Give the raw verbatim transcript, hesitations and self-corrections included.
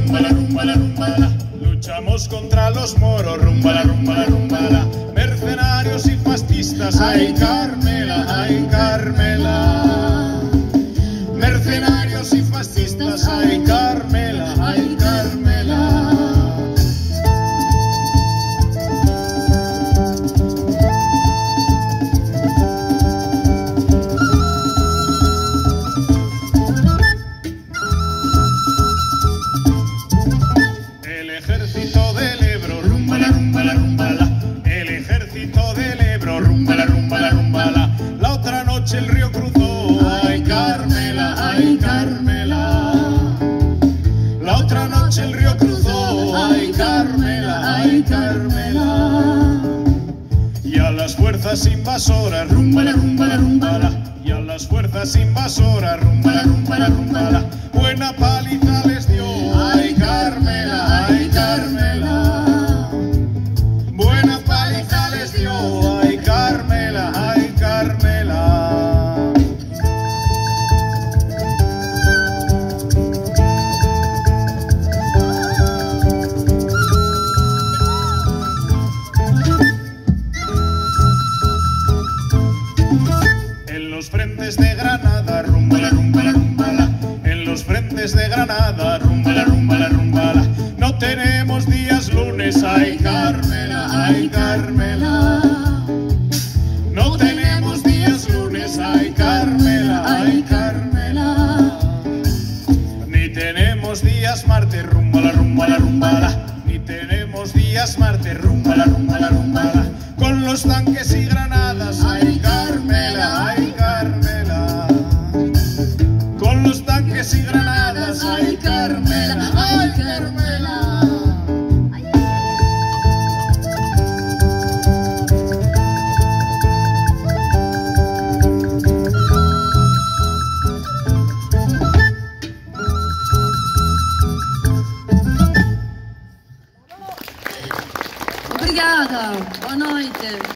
rumba, la rumba, la rumba, la. Luchamos contra los moros, rumba, la rumba, la rumba, la. Mercenarios y fascistas, ay Carmela, ay Carmela. Mercenarios y fascistas, ay Carmela, ay Carmela. El ejército del Ebro, rumba la rumba la rumba la. El ejército del Ebro, rumba la rumba la rumba la. La otra noche el río cruzó, ay Carmela, ay Carmela. La otra noche el río cruzó, ay Carmela, ay Carmela. Y a las fuerzas invasoras, rumba la rumba la rumba la. Y a las fuerzas invasoras, rumba la rumba la rumba la. Buena paliza les dio, ay Carmela, ay Carmela. Buena paliza les dio, ay Carmela, ay Carmela. En los frentes de Granada, rumba la rumba la rumba la. En los frentes de Granada, rumba la rumba la rumba la. No tenemos días lunes, ay Carmela, ay Carmela. No tenemos días lunes, ay Carmela, ay Carmela. Ni tenemos días martes, rumba la rumba la rumba la. Ni tenemos días martes, rumba la rumba la rumba la. Con los tanques y granadas, ay Carmela, ay Carmela. Con los tanques y granadas, ay Carmela, ay Carmela. Obrigada, boa noite.